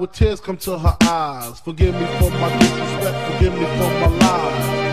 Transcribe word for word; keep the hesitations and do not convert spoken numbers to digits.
with tears come to her eyes. Forgive me for my disrespect, forgive me for my lies.